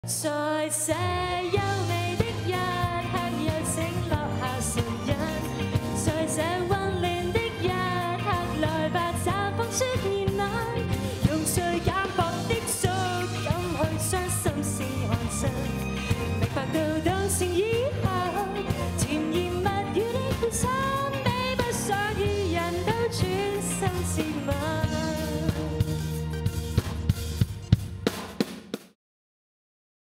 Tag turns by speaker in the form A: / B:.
A: 在這優美的一刻，有請落下唇印。在這溫暖的一刻，來吧，找風出現眼，用最簡樸的觸感去將心事看真。明白到動情以後，甜言蜜語的配襯，比不上與人都專心接吻。